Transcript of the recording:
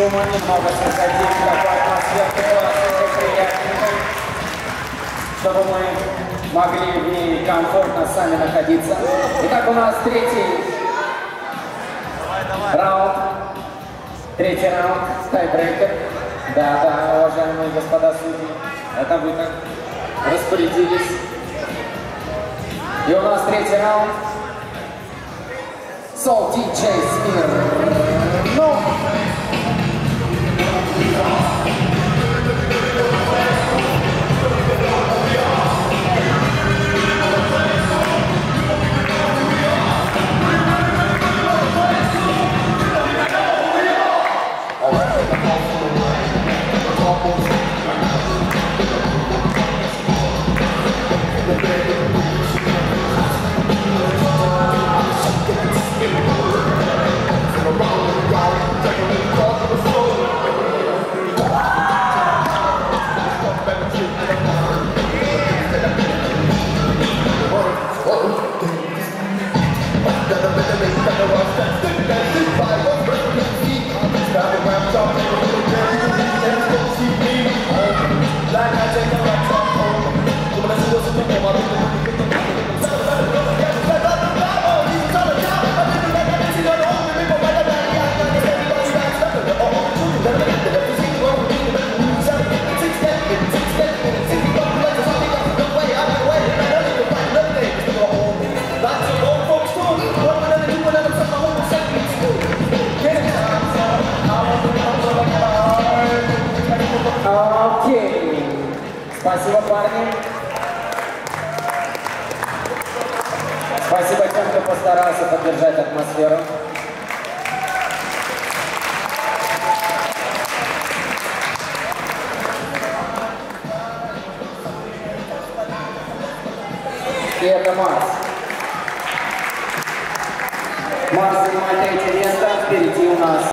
шума, немного сократить такую атмосферу, приятненько, чтобы мы могли в ней комфортно сами находиться. Итак, у нас третий раунд. Третий раунд, тайбрейкер. Да, уважаемые господа судьи, это вы так распорядились. И у нас третий раунд. Salty J Smirnoff. Окей. Спасибо, парни. Спасибо тем, кто постарался поддержать атмосферу. И это Марс. Марс занимает третье место. Впереди у нас